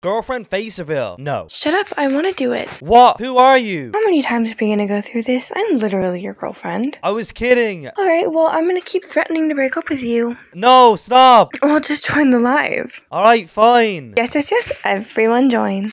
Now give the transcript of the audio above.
Girlfriend face reveal. No. Shut up, I want to do it. What? Who are you? How many times are we gonna go through this? I'm literally your girlfriend. I was kidding. Alright, well, I'm gonna keep threatening to break up with you. No, stop. Well, just join the live. Alright, fine. Yes, everyone join.